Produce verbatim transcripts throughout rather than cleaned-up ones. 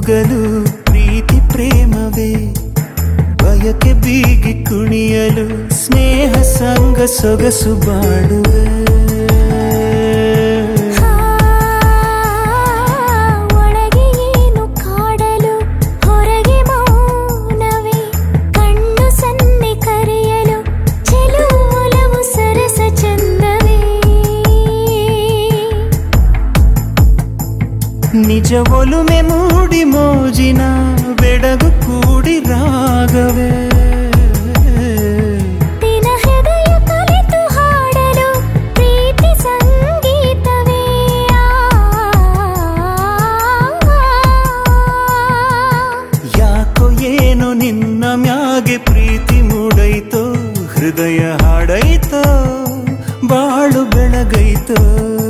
ತೂಗಲು ಪ್ರೀತಿ ಪ್ರೇಮವೇ ಬಯಕೆ ಬೀಗಿ ಕುಣಿಯಲು ಸ್ನೇಹ ಸಂಗ ಸೊಗಸು ಬಾಡುವೆ ಒಳಗೆ ಏನು ಕಾಡಲು ಹೊರಗೆ ಮೌನವೇ ಕಣ್ಣು ಸನ್ನೆ ಕರೆಯಲು ಚೆಲುವು ಸರಸ ಚಂದವೇ ನಿಜ ಒಲುಮೆ ಮೂಡಿ ಮೋಜಿನ ಬೆಡಗು ಕೂಡಿ ರಾಗವೇ ದಿನ ಹೃದಯ ಕಲಿತು ಹಾಡಲು ಪ್ರೀತಿ ಸಂಗೀತವೇ ಯಾಕೋ ಏನೋ ನಿನ್ನ ಮ್ಯಾಗೆ ಪ್ರೀತಿ ಮೂಡೈತೋ ಹೃದಯ ಹಾಡೈತೋ ಬಾಳು ಬೆಳಗೈತೋ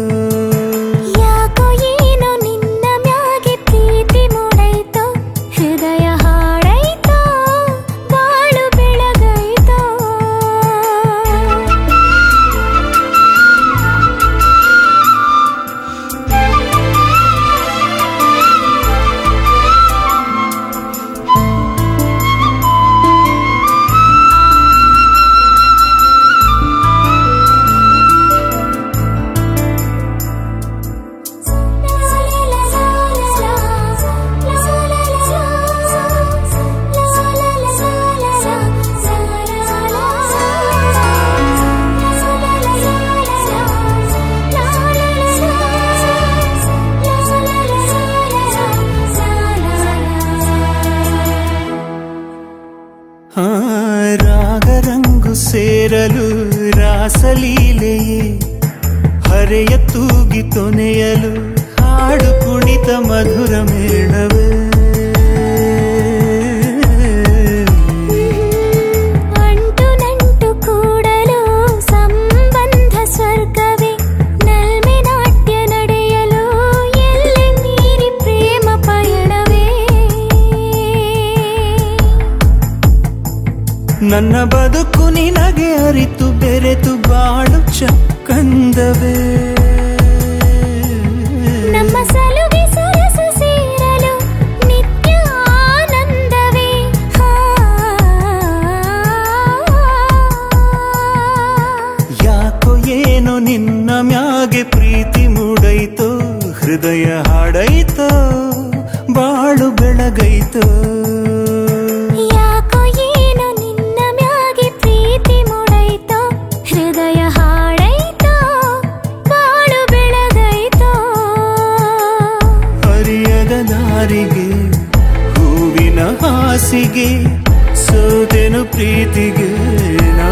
ರಾಗರಂಗು ಸೇರಲು ರಾಸಲೀಲೆಯೇ ಹರೆಯ ತೂಗಿ ತೊನೆಯಲು ಹಾಡು ಕುಣಿತ ಮಧುರ ಮೇಳವೇ ಅಂಟು ನಂಟು ಕೂಡಲು ಸಂಬಂಧ ಸ್ವರ್ಗವೇ ನಲ್ಮೆ ನಾಟ್ಯ ನಡೆಯಲು ಎಲ್ಲಿ ಮೀರಿ ಪ್ರೇಮ ಪಯಣವೇ ನನ್ನ ಬದುಕು ನಿನಗೆ ಅರಿತು ಬೆರೆತು ಬಾಳು ಚಕ್ಕಂದವೇ ನಮ್ಮ ಸಲುಗೆ ಸರಸು ಸೇರಲು ನಿತ್ಯ ಆನಂದವೇ ಯಾಕೋ ಏನೋ ನಿನ್ನ ಮ್ಯಾಗೆ ಪ್ರೀತಿ ಮೂಡೈತೋ ಹೃದಯ ಹಾಡೈತೋ ಬಾಳು ಬೆಳಗೈತೋ ಹೂವಿನ ಹಾಸಿಗೆ ಸೋತೆನು ಪ್ರೀತಿಗೆ ನಾ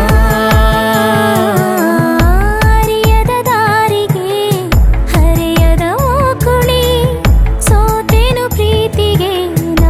ಅರಿಯದ ದಾರಿಗೆ ಹರಿಯದ ಓಕುಳಿ ಸೋತೆನು ಪ್ರೀತಿಗೆ ನಾ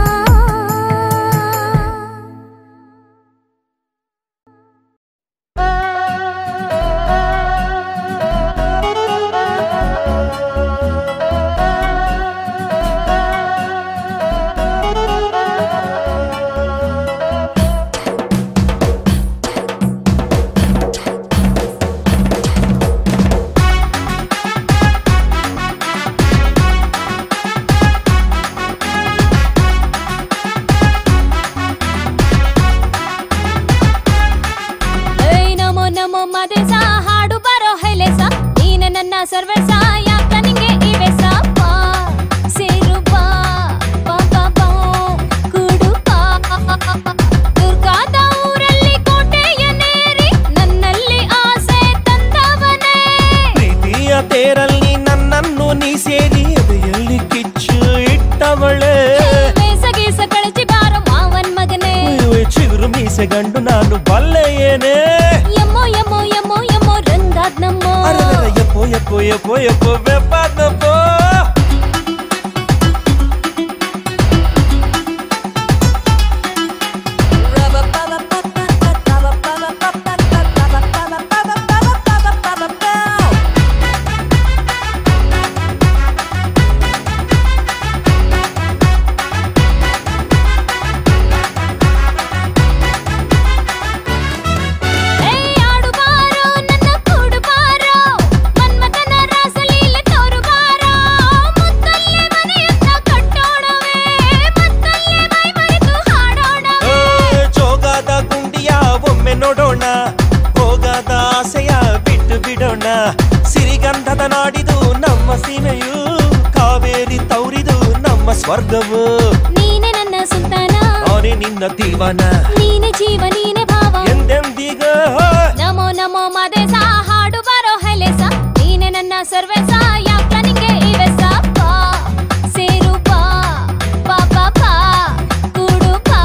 ಸರ್ವಸ ಯಾಕ ನಿಂಗೆ ಇವೆ ಸಾಪ ಸೇರು ಬಾ ಬಾ ಬಾ ಕುಡು ದುರ್ಗಾದ ಊರಲ್ಲಿ ಕೋಟೆಯನೇರಿ ನನ್ನಲ್ಲಿ ಆಸೆ ತಂದವನೇ ಪ್ರೀತಿಯ ತೇರಲ್ಲಿ ನನ್ನನ್ನು ನೀ ಸೇರಿ ಎದೆಯಲ್ಲಿ ಕಿಚ್ಚು ಇಟ್ಟವಳೆ ಬೇಸಗೀಸ ಕಳಚಿ ಬಾರೋ ಮಾವನ್ ಮಗನೇ ಚಿಗುರು ಮೀಸೆ ಗಂಡು ನಾನು ಬಲ್ಲೆ ಏನೇ ಯಮ್ಮೋ ಯಮ್ಮೋ ಯಮ್ಮೋ ಯಮ್ಮೋ ರಂಗಾದ್ ನಮ್ಮೋ ಯಪ್ಪೋ ಯಪ್ಪೋ ಯಪ್ಪೋ ಯಪ್ಪೋ ಬೆಪ್ಪಾದ್ ನಪ್ಪೋ ಆಡು ಬಾರೋ ನನ್ನ ಕೂಡು ಬಾರೋ ಮನ್ಮಥನ ರಾಸಲೀಲೆ ಸೀಮೆಯು ಕಾವೇರಿ ತೌರಿದು ನಮ್ಮ ಸ್ವರ್ಗವು ನೀನೆ ನನ್ನ ಸುಲ್ತಾನ ನಾನೇ ನಿನ್ನ ದೀವಾನ ನೀನೆ ಜೀವ ನೀನೆ ಭಾವ ಎಂದೆಂದಿಗ ನಮೋ ನಮೋ ಮದೇಸ ಹಾಡು ಬರೋ ಹೆಲೆಸ ನೀನೆ ನನ್ನ ಸರ್ವೇಸ ಯಾಕ ನಿಂಗೆ ಇವೆಸ ಪಾ ಸೇರು ಪಾ ಪಾ ಪಾ ಪಾ ಕೂಡು ಪಾ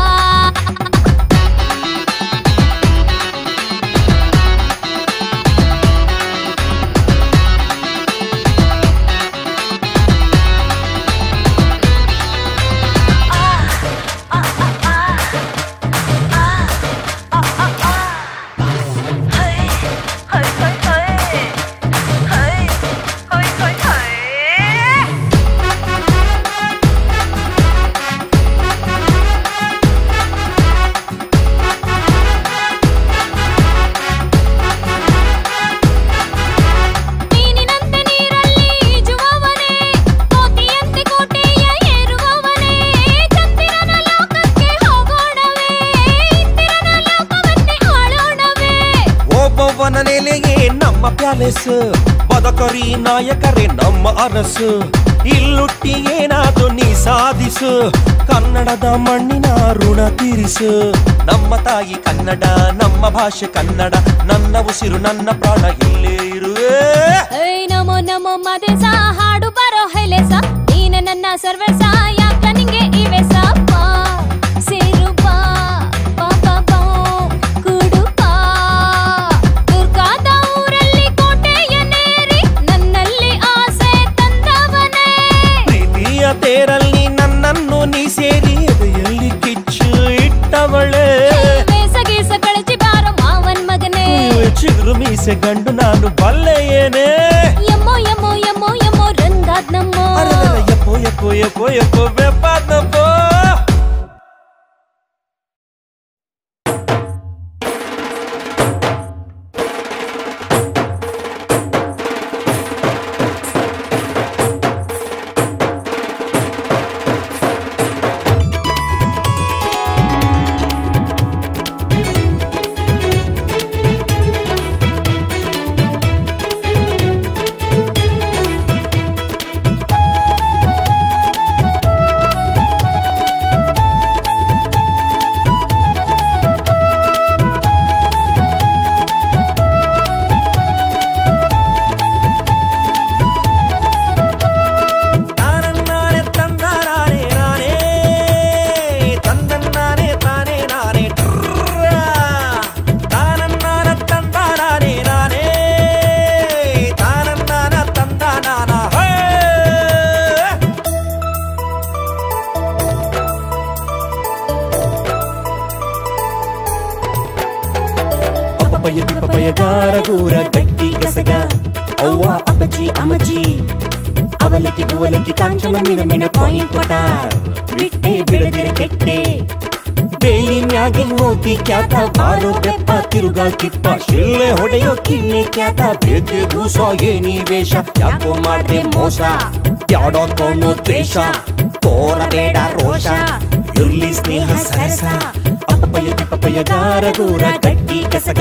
ನಮ್ಮ ಪ್ಯಾಲೇಸ್ ಬದಕರಿ ನಾಯಕರೇ ನಮ್ಮ ಅರಸು ಇಲ್ಲುಟ್ಟಿ ಏನಾದ್ರು ನೀ ಸಾಧಿಸು ಕನ್ನಡದ ಮಣ್ಣಿನ ಋಣ ತೀರಿಸು ನಮ್ಮ ತಾಯಿ ಕನ್ನಡ ನಮ್ಮ ಭಾಷೆ ಕನ್ನಡ ನನ್ನ ಉಸಿರು ನನ್ನ ಪ್ರಾಣ ಇಲ್ಲೇ ಇರುವೆ ನಮೋ ನಮೋ ಮದೇಸ ಹಾಡು ಬರೋ ಹೆಲೆಸ ನೀನೆ ನನ್ನ ಸರ್ವೇಸ ಯಾಕ ನಿಂಗೆ ಇವೆಸ ಪಾ ಸೇರು ಪಾ ಪಾ ಪಾ ಪಾ ಕೂಡು ಪಾ ದುರ್ಗಾದ ಊರಲ್ಲಿ ಕೋಟೆಯನ್ನೇರಿ ನನ್ನಲ್ಲಿ ಆಸೆ ತಂದವನೇ ಪ್ರೀತಿಯ ತೇರಲ್ಲಿ ನನ್ನನ್ನು ನೀ ಸೇರಿ ಎದೆಯಲ್ಲಿ ಕಿಚ್ಚು ಇಟ್ಟವಳೆ ಬೇಸಗೀಸ ಕಳಚಿ ಬಾರೋ ಮಾವನ್ ಮಗನೇ ಚಿಗುರು ಮೀಸೆ ಗಂಡು ನಾನು ಬಲ್ಲೆ ಏನೇ ಯಮ್ಮೋ ಯಮ್ಮೋ ಯಮ್ಮೋ ಯಮ್ಮೋ ರಂಗಾದ್ ನಮ್ಮೋ ಯಪ್ಪೋ ಯಪ್ಪೋ ಯಪ್ಪೋ ಯಪ್ಪೋ ಬೆಪ್ಪಾದ್ ನಪ್ಪೋ ಪಯಗಾರಗೂರ ಗಟ್ಟಿ ಗಸಗ ಅವ್ವ ಅಪ್ಪಚ್ಚಿ ಅಮ್ಮಚ್ಚಿ ಅವಲಕ್ಕಿ ಗುವಲಕ್ಕಿ ಕಾಂಚನ ಮಿನ ಮಿನ ಪಾಯಿಂಟ್ ಕೊಟ್ಟ ಬಿಟ್ಟೆ ಬಿಡದಿರ ಕೆಟ್ಟೆ ಬೇಲಿನ್ಯಾಗಿನ್ ಮೋತಿ ಕ್ಯಾತ ಬಾರೋ ಬೆಪ್ಪ ತಿರುಗಾ ಕಿಪ್ಪ ಶಿಳ್ಳೆ ಹೊಡೆಯೋ ಕಿನ್ನೆ ಕ್ಯಾತ ಬೇಕೆ ಗೂಸೋ ಏನಿ ವೇಷ ಯಾಕೋ ಮಾಡ್ದೆ ಮೋಸ ಯಾಡೋ ಕೊಂಡು ದ್ವೇಷ ತೋರಬೇಡ ರೋಷ ಇರ್ಲಿ ಸ್ನೇಹ ಸರಸ ಅಪ್ಪಯ್ಯ ಪಪ್ಪಯ್ಯಗಾರಗೂರ ಗಟ್ಟಿ ಕಸಗ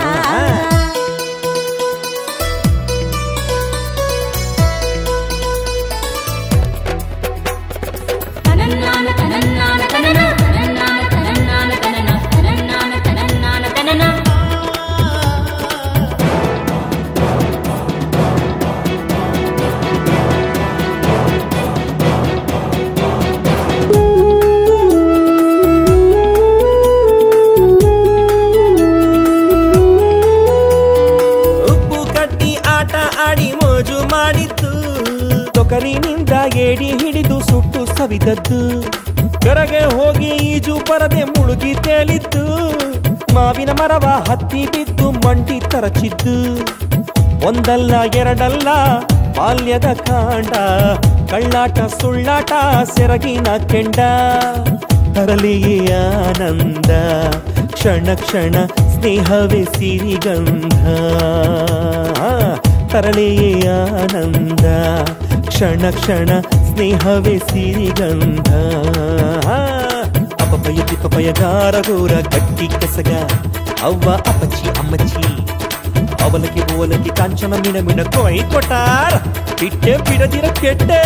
ತೊಕರಿನಿಂದ ಏಡಿ ಹಿಡಿದು ಸುಟ್ಟು ಸವಿದದ್ದು ಕೆರೆಗೆ ಹೋಗಿ ಈಜು ಬರದೆ ಮುಳುಗಿ ತೇಲಿದ್ದು ಮಾವಿನ ಮರವ ಹತ್ತಿ ಬಿದ್ದು ಮಂಡಿ ತರಚಿದ್ದು ಒಂದಲ್ಲ ಎರಡಲ್ಲ ಬಾಲ್ಯದ ಕಾಂಡ ಕಳ್ಳಾಟ ಸುಳ್ಳಾಟ ಸೆರಗಿನ ಕೆಂಡ ತರಲಿಯೇ ಆನಂದ ಕ್ಷಣ ಕ್ಷಣ ಸ್ನೇಹವೇ ಸಿರಿಗಂಧ ತರಲಿಯೇ ಆನಂದ ಕ್ಷಣ ಕ್ಷಣ ಸ್ನೇಹವೇ ಸಿರಿಗಂಧ ಅಪ್ಪಯ್ಯ ತಿಪ್ಪಯ್ಯಗಾರಗೂರ ಗಟ್ಟಿ ಕೆಸಗ ಅವ್ವ ಅಪ್ಪಚ್ಚಿ ಅಮ್ಮಚ್ಚಿ ಅವಲಕ್ಕಿ ಬುವಲಕ್ಕಿ ಕಾಂಚನ ಮಿಣ ಮಿಣ ಕೊಯ್ ಕೊಟ್ಟಾರ ಬಿಟ್ಟೆ ಬಿಡದಿರ ಕೆಟ್ಟೆ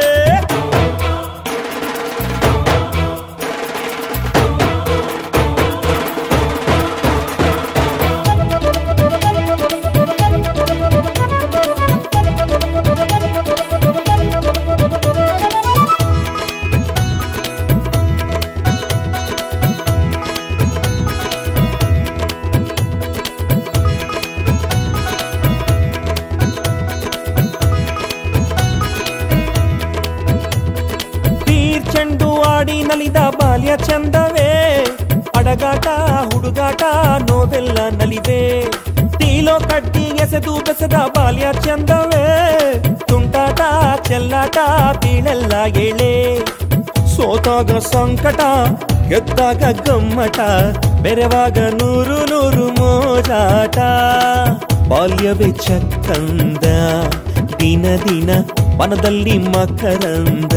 ನಲಿದ ಬಾಲ್ಯ ಚಂದವೇ ಅಡಗಾಟ ಹುಡುಗಾಟ ನೋವೆಲ್ಲ ನಲಿವೆ ತೀಲೋ ಕಡ್ಡಿ ಎಸೆದು ಬೆಸೆದ ಬಾಲ್ಯ ಚಂದವೇ ತುಂಟಾಟ ಚೆಲ್ಲಾಟ ಬೀಳೆಲ್ಲ ಏಳೆ ಸೋತಾಗ ಸಂಕಟ ಗೆದ್ದಾಗ ಗಮ್ಮಟ ಬೆರೆವಾಗ ನೂರು ನೂರು ಮೋಜಾಟ ಬಾಲ್ಯವೇ ಚಕ್ಕಂದ ದಿನ ದಿನ ಮನದಲ್ಲಿ ಮಕರಂದ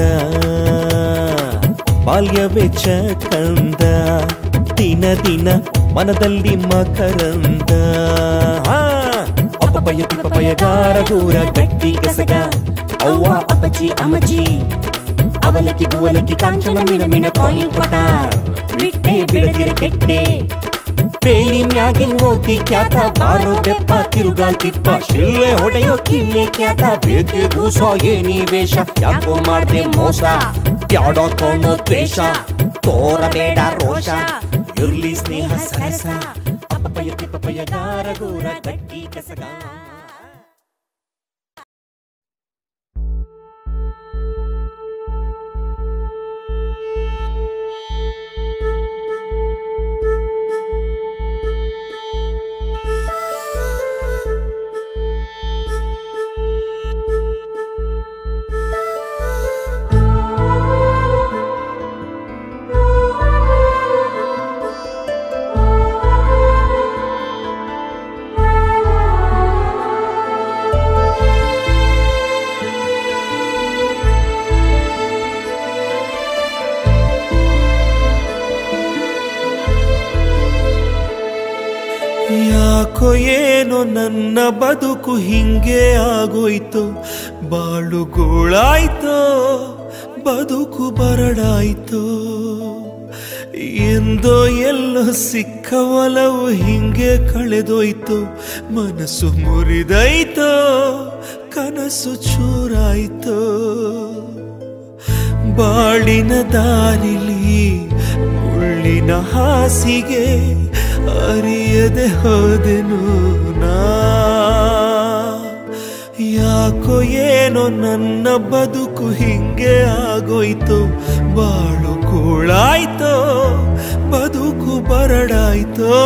ಬಾಲ್ಯವೇ ಚಕಂದ ದಿನ ದಿನ ಮನದಲ್ಲಿ ಮಕರಂದ ಅಪ್ಪಯ್ಯ ತಿಪ್ಪಯ್ಯಗಾರ ದೂರ ಗಟ್ಟಿ ಕಸಗ ಅವ್ವ ಅಪ್ಪಚ್ಚಿ ಅಮ್ಮಜ್ಜಿ ಅವಲಕ್ಕಿ ಬುವಲಕ್ಕಿ ಕಾಂಚನ ಮಿಣ ಮಿಣ ಕಾಯಿನ್ ಕೊಟ್ಟ ಬಿಟ್ಟೆ ಬಿಡದಿರ ಕೆಟ್ಟೆ ಬೇಲಿ ಮ್ಯಾಗಿನ್ ಹೋಗಿ ಕ್ಯಾತ ಬಾರೋ ಬೆಪ್ಪ ತಿರುಗಾಲ್ ತಿಪ್ಪ ಶಿಲ್ಲೆ ಹೊಡೆಯೋ ಕಿಲ್ಲೆ ಕ್ಯಾತ ಬೇಕೆ ಕೂಸೋ ಏನಿ ವೇಷ ಯಾಕೋ ಮಾಡ್ದೆ ಮೋಸ ಯಾಡೋ ತೋಣೋ ದ್ವೇಷ ತೋರಬೇಡ ರೋಷ ಇರ್ಲಿ ಸ್ನೇಹ ಸರಸ ಅಪ್ಪಯ್ಯ ತಿಪ್ಪಯ್ಯಗಾರ ಗೂರ ಗಟ್ಟಿ ಕಸಗ ಯಾಕೋ ಏನೋ ನನ್ನ ಬದುಕು ಹಿಂಗೆ ಆಗೋಯ್ತು ಬಾಳು ಗೋಳಾಯ್ತೋ ಬದುಕು ಬರಡಾಯ್ತೋ ಎಂದೋ ಎಲ್ಲೋ ಸಿಕ್ಕ ಒಲವು ಹಿಂಗೆ ಕಳೆದೋಯ್ತು ಮನಸ್ಸು ಮುರಿದೈತೋ ಕನಸು ಚೂರಾಯ್ತೋ ಬಾಳಿನ ದಾರಿಲಿ ಮುಳ್ಳಿನ ಹಾಸಿಗೆ ಅರಿಯದೆ ಹೋದೆನು ನಾ ಯಾಕೋ ಏನೋ ನನ್ನ ಬದುಕು ಹಿಂಗೆ ಆಗೋಯ್ತು ಬಾಳು ಕೂಳಾಯ್ತೋ ಬದುಕು ಬರಡಾಯ್ತೋ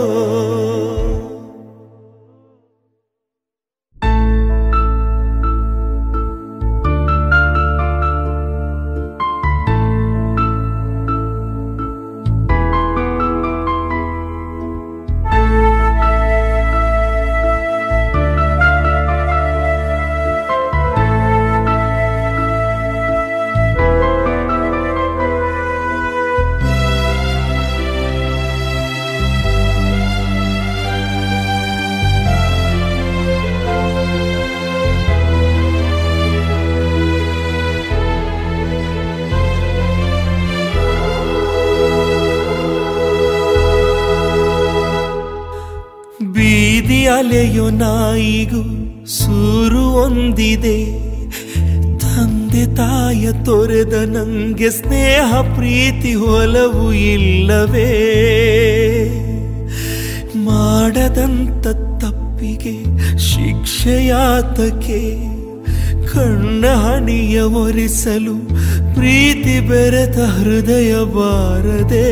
ಬೀದಿ ಅಲೆಯೋ ನಾಯಿಗೂ ಸೂರು ಒಂದಿದೆ ತಂದೆ ತಾಯ ತೊರೆದ ನಂಗೆ ಸ್ನೇಹ ಪ್ರೀತಿ ಒಲವು ಇಲ್ಲವೇ ಮಾಡದಂತ ತಪ್ಪಿಗೆ ಶಿಕ್ಷೆಯಾತಕ್ಕೆ ಕಣ್ಣ ಹನಿಯ ಒರೆಸಲು ಪ್ರೀತಿ ಬೆರೆತ ಹೃದಯ ಬಾರದೆ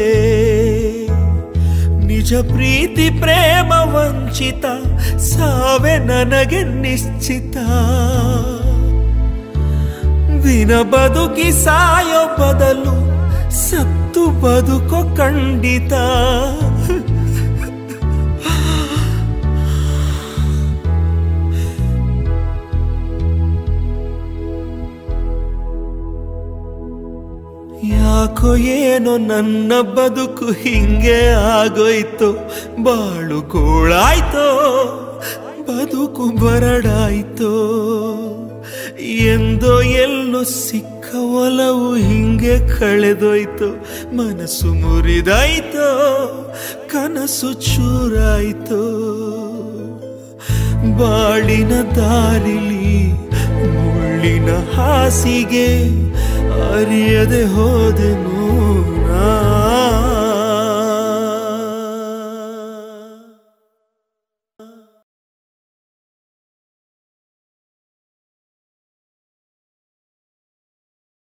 ನಿಜ ಪ್ರೀತಿ ಪ್ರೇಮ ವಂಚಿತ ಸಾವೆ ನನಗೆ ನಿಶ್ಚಿತ ದಿನ ಬದುಕಿ ಸಾಯೋ ಬದಲು ಸತ್ತು ಬದುಕೋ ಖಂಡಿತ ಯಾಕೋ ಏನೋ ನನ್ನ ಬದುಕು ಹಿಂಗೆ ಆಗೋಯ್ತು ಬಾಳು ಕೂಳಾಯ್ತೋ ಬದುಕು ಬರಡಾಯ್ತೋ ಎಂದೋ ಎಲ್ಲೋ ಸಿಕ್ಕ ಒಲವು ಹಿಂಗೆ ಕಳೆದೋಯ್ತು ಮನಸ್ಸು ಮುರಿದಾಯ್ತೋ ಕನಸು ಚೂರಾಯ್ತೋ ಬಾಳಿನ ದಾರಿಲಿ ಮುಳ್ಳಿನ ಹಾಸಿಗೆ ಅರಿಯದೆ ಹೋದೆನು